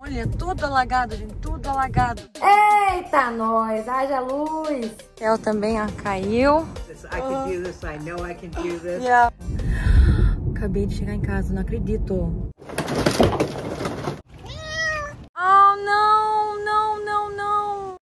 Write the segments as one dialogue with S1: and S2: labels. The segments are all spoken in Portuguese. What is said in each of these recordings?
S1: Olha, tudo alagado, gente, tudo alagado.
S2: Eita, nós, haja luz.
S1: O céu também caiu.
S3: I can do this, I know I can do this.
S1: Yeah. Acabei de chegar em casa, não acredito. Oh, não, não, não, não.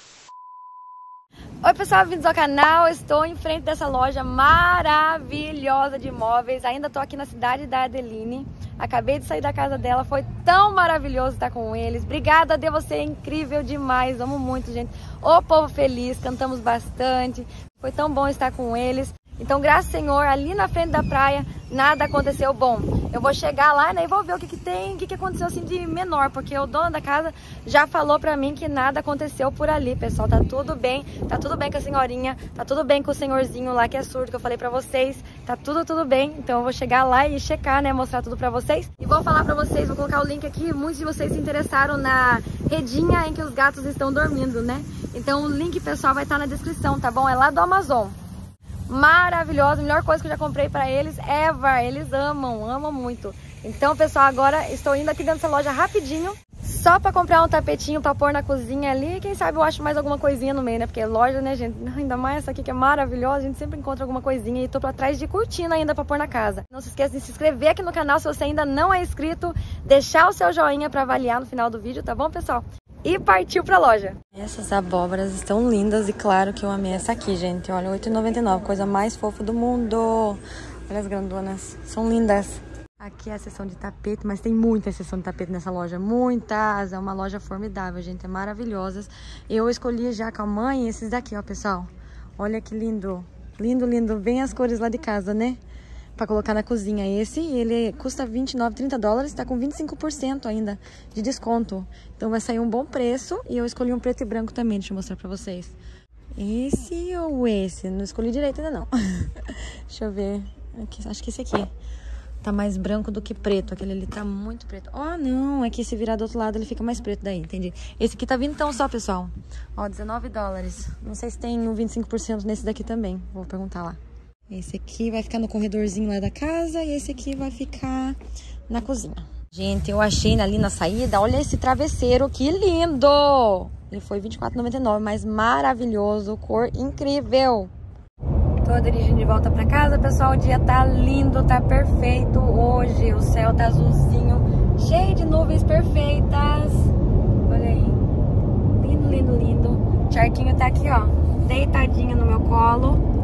S1: Oi, pessoal, bem-vindos ao canal. Estou em frente dessa loja maravilhosa de móveis. Ainda estou aqui na cidade da Adeline. Acabei de sair da casa dela, foi tão maravilhoso estar com eles. Obrigada, Dê, você é incrível demais. Amo muito, gente. Ô povo feliz, cantamos bastante. Foi tão bom estar com eles. Então, graças ao Senhor, ali na frente da praia, nada aconteceu bom. Eu vou chegar lá, né, e vou ver o que tem, o que aconteceu assim de menor, porque o dono da casa já falou pra mim que nada aconteceu por ali, pessoal. Tá tudo bem com a senhorinha, tá tudo bem com o senhorzinho lá que é surdo, que eu falei pra vocês. Tá tudo bem, então eu vou chegar lá e checar, né, mostrar tudo pra vocês. E vou falar pra vocês, vou colocar o link aqui, muitos de vocês se interessaram na redinha em que os gatos estão dormindo, né? Então o link, pessoal, vai estar na descrição, tá bom? É lá do Amazon. Maravilhosa, a melhor coisa que eu já comprei pra eles ever. Eles amam muito. Então, pessoal, agora estou indo aqui dentro dessa loja rapidinho, só pra comprar um tapetinho pra pôr na cozinha ali. Quem sabe eu acho mais alguma coisinha no meio, né? Porque loja, né, gente? Ainda mais essa aqui que é maravilhosa, a gente sempre encontra alguma coisinha. E tô pra trás de cortina ainda pra pôr na casa. Não se esqueça de se inscrever aqui no canal se você ainda não é inscrito. Deixar o seu joinha pra avaliar no final do vídeo, tá bom, pessoal? E partiu pra loja. Essas abóboras estão lindas e claro que eu amei essa aqui, gente. Olha, R$ 8,99, coisa mais fofa do mundo. Olha as grandonas, são lindas. Aqui é a seção de tapete, mas tem muita seção de tapete nessa loja, muitas. É uma loja formidável, gente, é maravilhosas. Eu escolhi já com a mãe esses daqui, ó, pessoal. Olha que lindo, lindo, bem as cores lá de casa, né? Pra colocar na cozinha. Esse, ele custa 29, 30 dólares, tá com 25% ainda de desconto. Então vai sair um bom preço. E eu escolhi um preto e branco também, deixa eu mostrar pra vocês. Esse ou esse? Não escolhi direito ainda não. Deixa eu ver. Aqui, acho que esse aqui tá mais branco do que preto. Aquele ali tá muito preto. Oh, não, é que se virar do outro lado ele fica mais preto daí, entendi. Esse aqui tá vintão só, pessoal. Ó, 19 dólares. Não sei se tem um 25% nesse daqui também. Vou perguntar lá. Esse aqui vai ficar no corredorzinho lá da casa e esse aqui vai ficar na cozinha. Gente, eu achei ali na saída, olha esse travesseiro, que lindo! Ele foi R$24,99, mas maravilhoso, cor incrível. Tô dirigindo de volta pra casa, pessoal, o dia tá lindo, tá perfeito hoje. O céu tá azulzinho, cheio de nuvens perfeitas. Olha aí, lindo. O Charquinho tá aqui, ó, deitadinho no meu colo.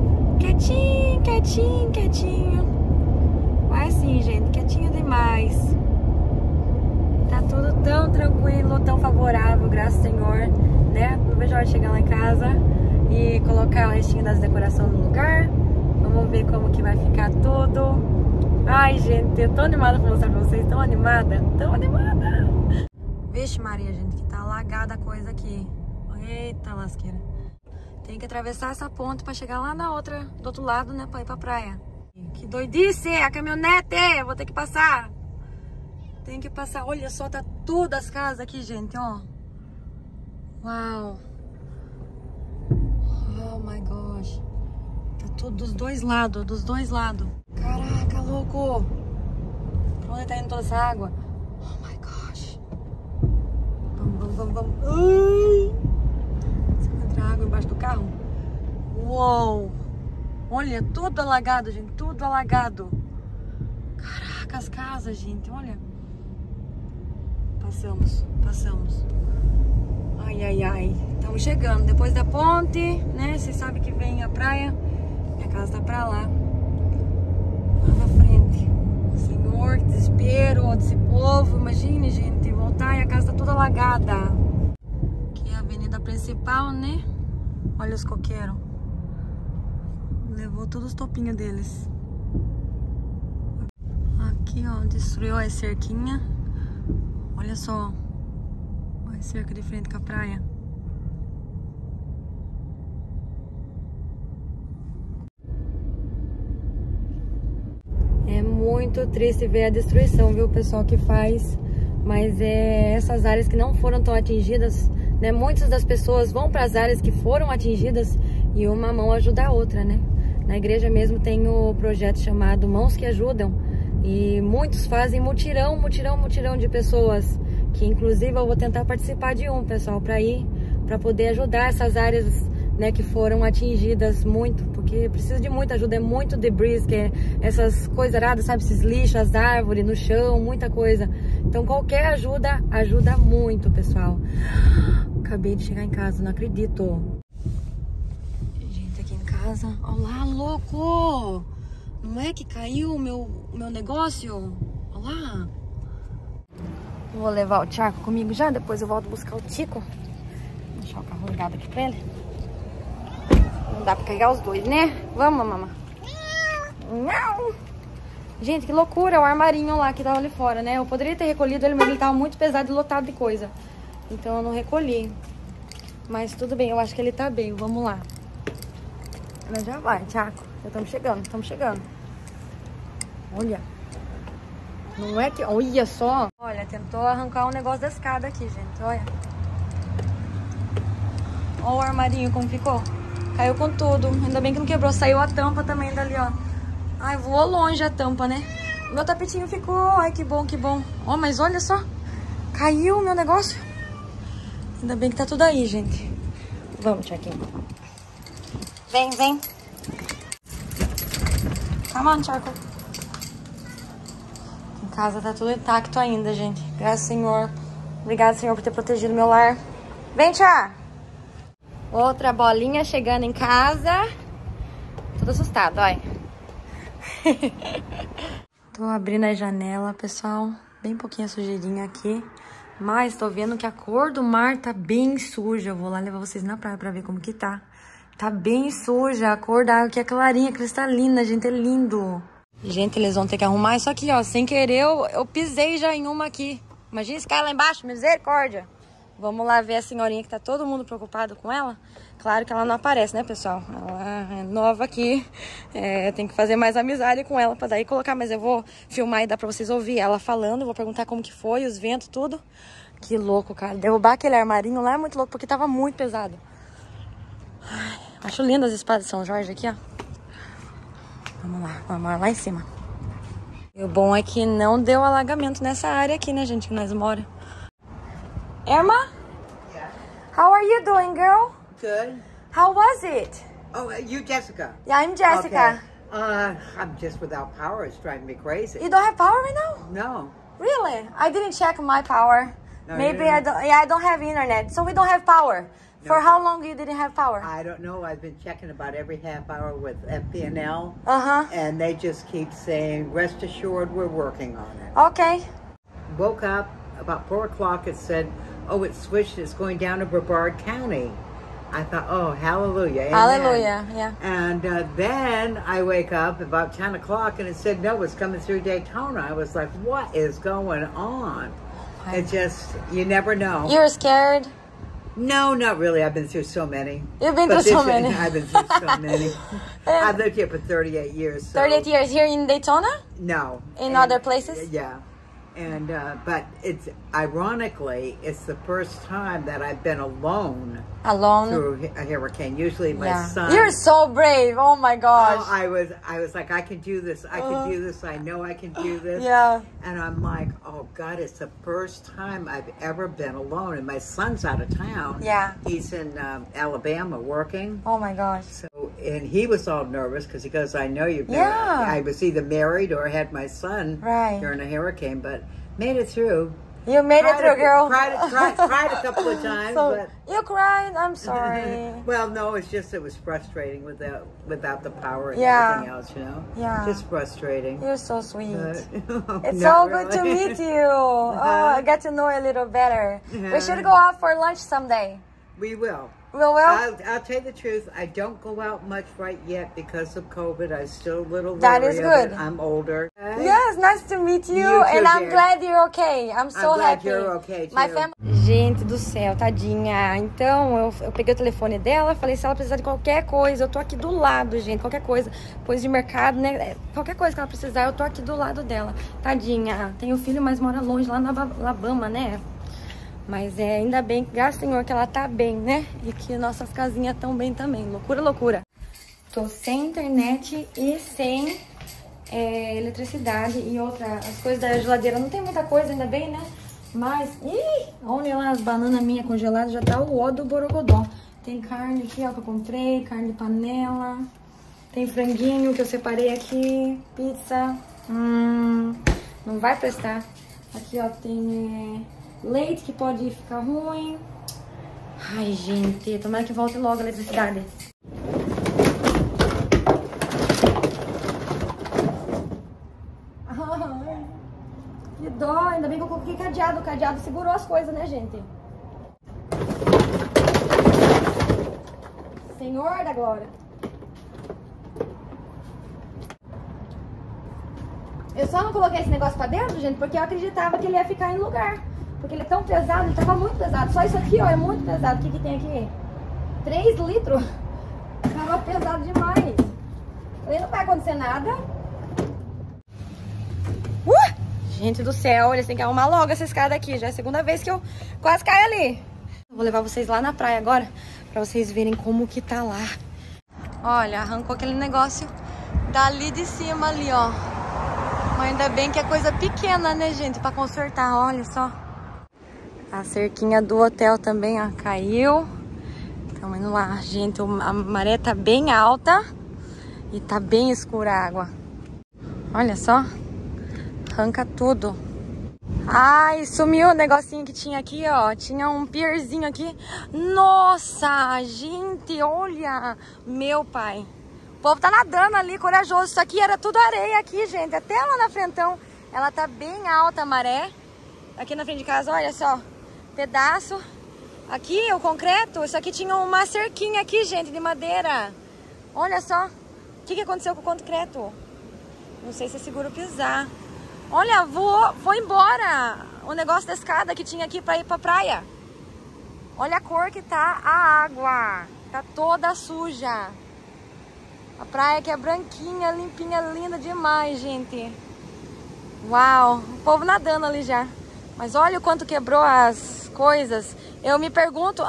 S1: Quietinho. Vai assim, gente, quietinho demais. Tá tudo tão tranquilo, tão favorável, graças ao Senhor, né? Não vejo a hora de chegar lá em casa e colocar o restinho das decorações no lugar. Vamos ver como que vai ficar tudo. Ai, gente, eu tô animada pra mostrar pra vocês. Tão animada. Vixe Maria, gente, que tá alagada a coisa aqui. Eita lasqueira. Tem que atravessar essa ponte pra chegar lá na outra, do outro lado, né, pra ir pra praia. Que doidice, a caminhonete, eu vou ter que passar. Tem que passar, olha só, tá tudo as casas aqui, gente, ó. Uau. Oh my gosh. Tá tudo dos dois lados, Caraca, louco. Pra onde tá indo toda essa água? Oh my gosh. Vamos. Ai. Água embaixo do carro. Uou! Olha, tudo alagado, gente. Tudo alagado. Caraca, as casas, gente. Olha. Passamos. Ai. Estamos chegando. Depois da ponte, né? Vocês sabem que vem a praia. Minha casa tá pra lá. Lá na frente. Senhor, que desespero desse povo. Imagine, gente, voltar e a casa tá toda alagada. Aqui é a avenida principal, né? Olha os coqueiros. Levou todos os topinhos deles. Aqui, ó, destruiu a cerquinha. Olha só. A cerca de frente com a praia. É muito triste ver a destruição, viu, pessoal, que faz. Mas é essas áreas que não foram tão atingidas, né? Muitas das pessoas vão para as áreas que foram atingidas e uma mão ajuda a outra, né? Na igreja mesmo tem o projeto chamado Mãos que Ajudam e muitos fazem mutirão de pessoas que inclusive eu vou tentar participar de um, pessoal, para poder ajudar essas áreas, né, que foram atingidas muito, porque precisa de muita ajuda, é muito debris, que é essas coisas erradas, sabe, esses lixos, as árvores no chão, muita coisa. Então qualquer ajuda, ajuda muito, pessoal. Acabei de chegar em casa, não acredito. Gente, aqui em casa, olha lá, louco! Não é que caiu o meu negócio? Olha lá. Vou levar o Tiago comigo já, depois eu volto buscar o Tico. Vou deixar o carro ligado aqui pra ele. Não dá pra carregar os dois, né? Vamos, mamãe. Não. Gente, que loucura, o armarinho lá que tava ali fora, né? Eu poderia ter recolhido ele, mas ele tava muito pesado e lotado de coisa. Então eu não recolhi. Mas tudo bem, eu acho que ele tá bem. Vamos lá. Mas já vai, Tiago. Já estamos chegando, estamos chegando. Olha. Não é que... Olha só. Olha, tentou arrancar um negócio da escada aqui, gente. Olha. Olha o armarinho como ficou. Caiu com tudo. Ainda bem que não quebrou. Saiu a tampa também dali, ó. Ai, voou longe a tampa, né? Meu tapetinho ficou. Ai, que bom, que bom. Ó, mas olha só. Caiu o meu negócio. Ainda bem que tá tudo aí, gente. Vamos, Tiaguinho. Vem, vem. Come on, Charco. Em casa tá tudo intacto ainda, gente. Graças ao Senhor. Obrigada, Senhor, por ter protegido meu lar. Vem, Tia. Outra bolinha chegando em casa. Tô assustada, olha. Tô abrindo a janela, pessoal. Bem pouquinha sujeirinha aqui. Mas tô vendo que a cor do mar tá bem suja. Eu vou lá levar vocês na praia pra ver como que tá. Tá bem suja, a cor da água aqui é clarinha, cristalina, gente, é lindo. Gente, eles vão ter que arrumar isso aqui, ó. Sem querer, eu pisei já em uma aqui. Imagina esse cara lá embaixo, misericórdia. Vamos lá ver a senhorinha que tá todo mundo preocupado com ela. Claro que ela não aparece, né, pessoal? Ela é nova aqui. Tem que fazer mais amizade com ela pra daí colocar. Mas eu vou filmar e dar pra vocês ouvir ela falando. Vou perguntar como que foi, os ventos, tudo. Que louco, cara. Derrubar aquele armarinho lá é muito louco, porque tava muito pesado. Ai, acho lindo as espadas de São Jorge aqui, ó. Vamos lá em cima. E o bom é que não deu alagamento nessa área aqui, né, gente, que nós moramos. Irma?
S3: Yeah.
S1: How are you doing, girl?
S3: Good.
S1: How was it?
S3: Oh, you, Jessica.
S1: Yeah, I'm Jessica.
S3: Okay. I'm just without power. It's driving me crazy.
S1: You don't have power right now?
S3: No.
S1: Really? I didn't check my power.
S3: No,
S1: Maybe
S3: you
S1: I
S3: didn't?
S1: don't have internet, so we don't have power.
S3: No.
S1: For how long you didn't have power?
S3: I don't know. I've been checking about every half hour with FPNL.
S1: Uh-huh.
S3: And they just keep saying, rest assured, we're working on it.
S1: Okay.
S3: Woke up about 4 o'clock. It said, oh, it switched. It's going down to Brevard County. I thought, oh, hallelujah. Amen.
S1: Hallelujah, yeah.
S3: And then I wake up about 10 o'clock and it said, no, it's coming through Daytona. I was like, what is going on? It just, you never know.
S1: You're scared?
S3: No, not really. I've been through so many.
S1: You've been through so many.
S3: I've been through so many. I've lived here for 38 years. So.
S1: 38 years here in Daytona?
S3: No.
S1: In other places?
S3: Yeah. And, but it's, ironically, it's the first time that I've been alone.
S1: Alone?
S3: Through a hurricane. Usually my son.
S1: You're so brave. Oh my gosh.
S3: Oh, I was like, I can do this. I can do this. I know I can do this.
S1: Yeah.
S3: And I'm like, oh God, it's the first time I've ever been alone. And my son's out of town.
S1: Yeah.
S3: He's in Alabama working.
S1: Oh my gosh.
S3: So, and he was all nervous because he goes, I know you've been.
S1: Yeah.
S3: I was either married or had my son during a hurricane, but made it through.
S1: You made it through, girl.
S3: Cried a couple of times.
S1: So,
S3: but
S1: you cried? I'm sorry.
S3: well, no, it's just it was frustrating without the power and everything else, you know?
S1: Yeah.
S3: Just frustrating.
S1: You're so sweet. It's
S3: so
S1: good to meet you. Oh, I get to know you a little better. We should go out for lunch someday.
S3: We will.
S1: We will?
S3: I'll tell you the truth. I don't go out much right yet because of COVID. I'm still a little
S1: That
S3: leery
S1: is good.
S3: of it. I'm older.
S1: Yes, nice to meet you.
S3: You too,
S1: and I'm
S3: dear.
S1: glad you're okay. I'm so
S3: glad
S1: happy.
S3: you're okay, too.
S1: My family... Gente do céu, tadinha. Então, eu peguei o telefone dela, falei, se ela precisar de qualquer coisa, eu tô aqui do lado, gente. Qualquer coisa, coisa de mercado, né? Qualquer coisa que ela precisar, eu tô aqui do lado dela. Tadinha. Tem um filho, mas mora longe, lá na Alabama, né? Mas ainda bem, graças ao Senhor, que ela tá bem, né? E que nossas casinhas estão bem também. Loucura, loucura. Tô sem internet e sem eletricidade. E outra, as coisas da geladeira não tem muita coisa, ainda bem, né? Mas, olha lá as bananas minhas congeladas, já tá o ó do borogodó. Tem carne aqui, ó, que eu comprei, carne de panela. Tem franguinho que eu separei aqui, pizza. Não vai prestar. Aqui, ó, tem leite que pode ficar ruim. Ai, gente, tomara que volte logo a eletricidade. Ai, que dó, ainda bem que eu coloquei cadeado. O cadeado segurou as coisas, né, gente? Senhor da glória. Eu só não coloquei esse negócio pra dentro, gente, porque eu acreditava que ele ia ficar em lugar. Porque ele é tão pesado, ele tava muito pesado. Só isso aqui, ó, é muito pesado. O que que tem aqui? 3 litros. Tava pesado demais. Falei, não vai acontecer nada. Gente do céu, eles têm que arrumar logo essa escada aqui. Já é a segunda vez que eu quase caio ali. Vou levar vocês lá na praia agora, pra vocês verem como que tá lá. Olha, arrancou aquele negócio dali de cima ali, ó. Mas ainda bem que é coisa pequena, né, gente, pra consertar, olha só. A cerquinha do hotel também, ó, caiu. Estamos indo lá, gente, a maré tá bem alta e tá bem escura a água. Olha só, arranca tudo. Ai, sumiu o negocinho que tinha aqui, ó. Tinha um pierzinho aqui. Nossa, gente, olha. Meu pai. O povo tá nadando ali, corajoso. Isso aqui era tudo areia aqui, gente. Até lá na frentão. Ela tá bem alta a maré. Aqui na frente de casa, olha só. Pedaço. Aqui, o concreto. Isso aqui tinha uma cerquinha aqui, gente, de madeira. Olha só. O que aconteceu com o concreto? Não sei se é seguro pisar. Olha, vou embora o negócio da escada que tinha aqui pra ir pra praia. Olha a cor que tá a água. Tá toda suja. A praia que é branquinha, limpinha, linda demais, gente. Uau, o povo nadando ali já. Mas olha o quanto quebrou as coisas. Eu me pergunto,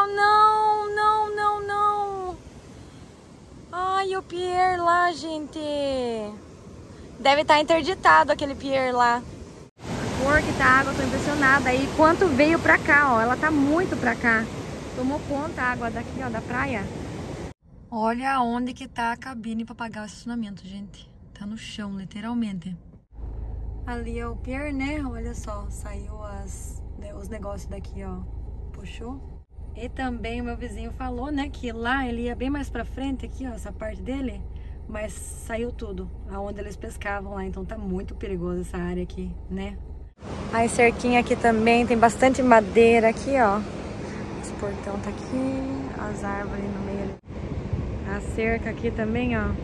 S1: não. Ai, o pier lá, gente. Deve estar interditado aquele pier lá. A cor que tá a água, eu tô impressionada. E quanto veio pra cá, ó. Ela tá muito pra cá. Tomou conta a água daqui, ó, da praia. Olha onde que tá a cabine pra pagar o estacionamento, gente. Tá no chão, literalmente. Ali é o pier, né? Olha só, saiu os negócios daqui, ó. Puxou. E também o meu vizinho falou, né, que lá ele ia bem mais pra frente aqui, ó, essa parte dele. Mas saiu tudo, aonde eles pescavam lá, então tá muito perigoso essa área aqui, né? A cerquinha aqui também, tem bastante madeira aqui, ó. Esse portão tá aqui, as árvores no meio ali. A cerca aqui também, ó.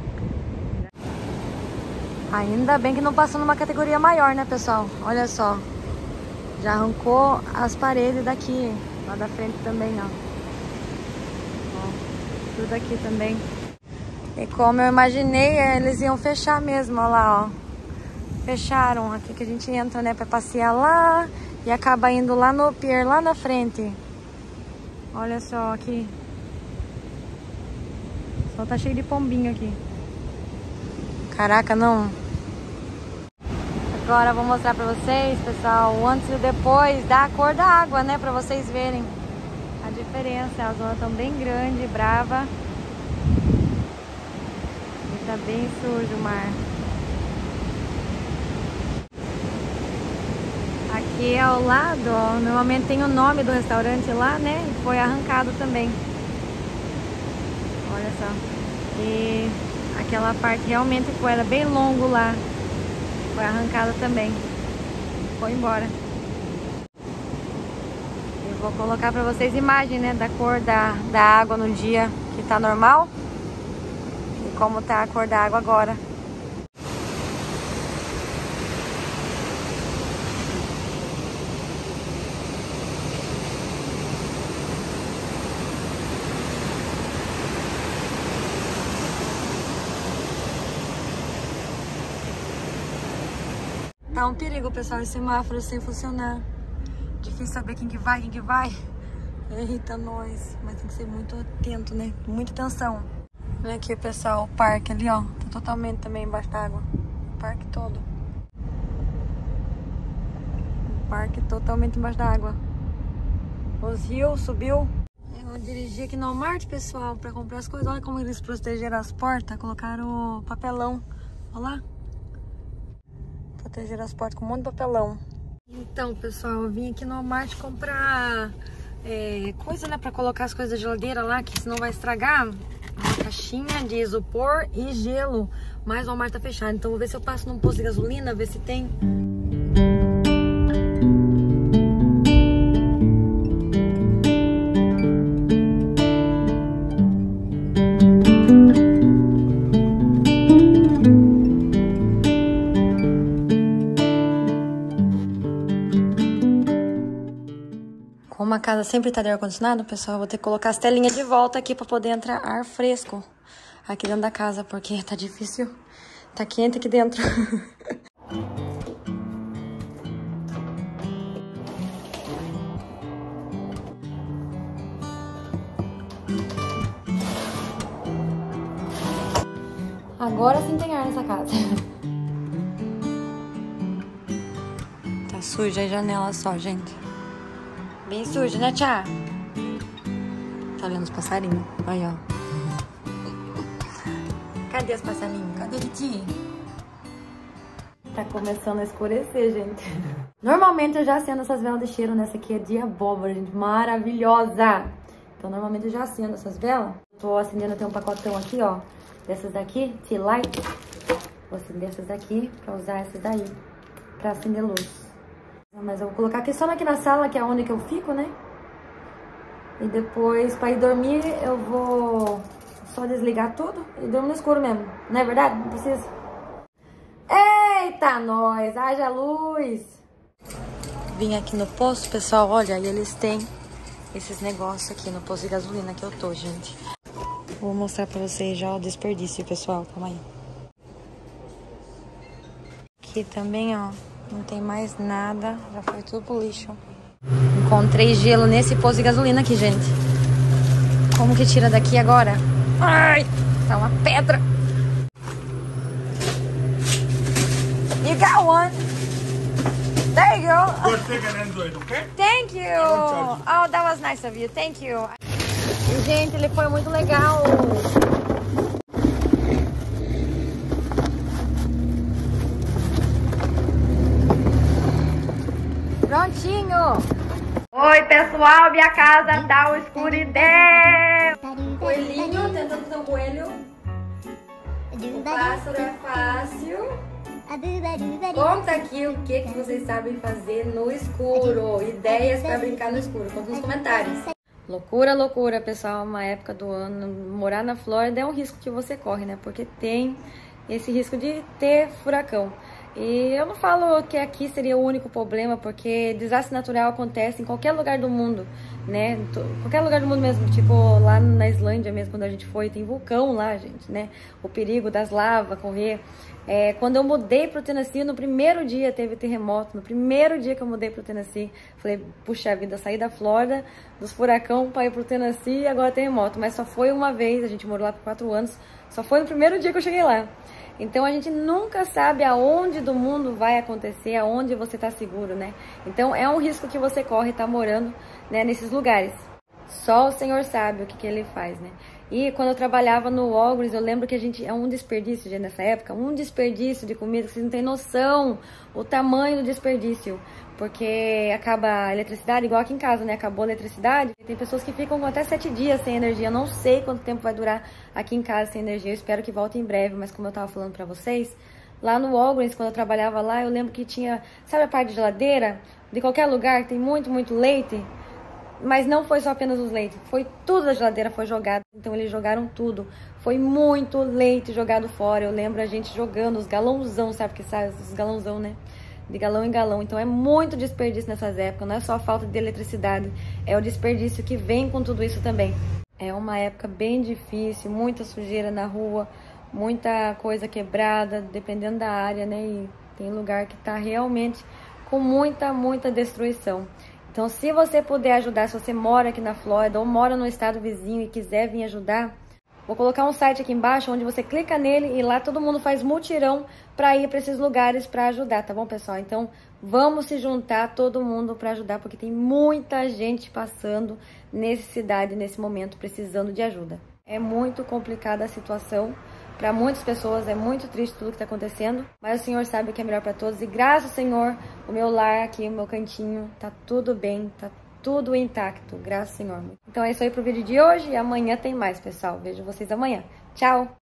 S1: Ainda bem que não passou numa categoria maior, né, pessoal? Olha só. Já arrancou as paredes daqui, lá da frente também, ó. Ó, tudo aqui também. E como eu imaginei, eles iam fechar mesmo, ó lá, ó. Fecharam aqui que a gente entra, né, pra passear lá e acaba indo lá no pier, lá na frente. Olha só aqui. Só tá cheio de pombinho aqui. Caraca, não. Agora eu vou mostrar pra vocês, pessoal, o antes e o depois da cor da água, né, pra vocês verem a diferença. As ondas estão bem grandes, brava. Tá bem sujo o mar. Aqui ao lado, ó, normalmente tem o nome do restaurante lá, né? E foi arrancado também. Olha só. E aquela parte realmente foi, era bem longo lá. Foi arrancado também. Foi embora. Eu vou colocar pra vocês imagem, né? Da cor da água no dia que tá normal. Como tá a cor da água agora. Tá um perigo, pessoal, esse semáforo sem funcionar. Difícil saber quem que vai, Eita, nós. Mas tem que ser muito atento, né? Muita atenção. Olha aqui, pessoal, o parque ali, ó. Tá totalmente também embaixo d'água. O parque todo. parque totalmente embaixo da água. Os rios subiu. Eu dirigi aqui no Walmart, pessoal, pra comprar as coisas. Olha como eles protegeram as portas, colocaram papelão. Olha lá. Protegeram as portas com um monte de papelão. Então, pessoal, eu vim aqui no Walmart comprar coisa, né, pra colocar as coisas da geladeira lá, que senão vai estragar. Uma caixinha de isopor e gelo. Mas o Walmart tá fechado, então vou ver se eu passo num posto de gasolina, ver se tem. Como a casa sempre tá de ar-condicionado, pessoal, eu vou ter que colocar as telinhas de volta aqui pra poder entrar ar fresco aqui dentro da casa, porque tá difícil, tá quente aqui dentro. Agora sim tem ar nessa casa. Tá suja a janela só, gente. Bem suja, né, Tia? Tá olhando os passarinhos? Aí, ó. Cadê os passarinhos? Cadê o Titi? Tá começando a escurecer, gente. Normalmente eu já acendo essas velas de cheiro. Nessa aqui é de abóbora, gente. Maravilhosa! Então, normalmente eu já acendo essas velas. Tô acendendo, tem um pacotão aqui, ó. Dessas daqui, Tea Light. Vou acender essas daqui pra usar essas daí. Pra acender luz. Mas eu vou colocar aqui só aqui na sala, que é onde que eu fico, né? E depois, pra ir dormir, eu vou só desligar tudo e dormir no escuro mesmo. Não é verdade? Não precisa. Eita, nós! Haja luz! Vim aqui no posto, pessoal. Olha, e eles têm esses negócios aqui no posto de gasolina que eu tô, gente. Vou mostrar pra vocês já o desperdício, pessoal. Calma aí. Aqui também, ó. Não tem mais nada, já foi tudo pro lixo. Encontrei gelo nesse posto de gasolina aqui, gente. Como que tira daqui agora? Ai, tá uma pedra. You got one. There you go.
S4: Go take and enjoy it, okay?
S1: Thank you. Oh, that was nice of you. Thank you. E, gente, ele foi muito legal. Prontinho! Oi, pessoal, minha casa tá escuridão! Coelhinho, tentando fazer um coelho. O pássaro é fácil. Conta aqui o que vocês sabem fazer no escuro. Ideias pra brincar no escuro. Conta nos comentários. Loucura, loucura, pessoal. Uma época do ano. Morar na Flórida é um risco que você corre, né? Porque tem esse risco de ter furacão. E eu não falo que aqui seria o único problema, porque desastre natural acontece em qualquer lugar do mundo, né? Qualquer lugar do mundo mesmo, tipo lá na Islândia mesmo, quando a gente foi, tem vulcão lá, gente, né? O perigo das lavas correr. Quando eu mudei pro Tennessee, no primeiro dia teve terremoto, no primeiro dia que eu mudei pro Tennessee, falei, puxa vida, saí da Flórida, dos furacão pra ir pro Tennessee e agora terremoto. Mas só foi uma vez, a gente morou lá por 4 anos, só foi no primeiro dia que eu cheguei lá. Então a gente nunca sabe aonde do mundo vai acontecer, aonde você tá seguro, né? Então é um risco que você corre tá morando, né, nesses lugares. Só o Senhor sabe o que ele faz, né? E quando eu trabalhava no Walgreens, eu lembro que a gente... É um desperdício, gente, nessa época. Um desperdício de comida, que vocês não têm noção o tamanho do desperdício. Porque acaba a eletricidade, igual aqui em casa, né? Acabou a eletricidade. Tem pessoas que ficam até 7 dias sem energia. Eu não sei quanto tempo vai durar aqui em casa sem energia. Eu espero que volte em breve. Mas como eu tava falando pra vocês, lá no Walgreens, quando eu trabalhava lá, eu lembro que tinha... Sabe a parte de geladeira? De qualquer lugar que tem muito, muito leite? Mas não foi só apenas os leites, foi tudo da geladeira, foi jogado. Então eles jogaram tudo. Foi muito leite jogado fora. Eu lembro a gente jogando os galãozão, sabe que sabe? Os galãozão, né? De galão em galão. Então é muito desperdício nessas épocas. Não é só a falta de eletricidade, é o desperdício que vem com tudo isso também. É uma época bem difícil, muita sujeira na rua, muita coisa quebrada, dependendo da área, né? E tem lugar que tá realmente com muita, muita destruição. Então, se você puder ajudar, se você mora aqui na Flórida ou mora no estado vizinho e quiser vir ajudar, vou colocar um site aqui embaixo onde você clica nele e lá todo mundo faz mutirão para ir para esses lugares para ajudar, tá bom, pessoal? Então, Vamos se juntar todo mundo para ajudar, porque tem muita gente passando necessidade nesse momento, precisando de ajuda. É muito complicada a situação. Para muitas pessoas é muito triste tudo que está acontecendo, mas o Senhor sabe o que é melhor para todos. E graças ao Senhor, o meu lar aqui, o meu cantinho, tá tudo bem, tá tudo intacto. Graças ao Senhor. Então é isso aí pro vídeo de hoje e amanhã tem mais, pessoal. Vejo vocês amanhã. Tchau!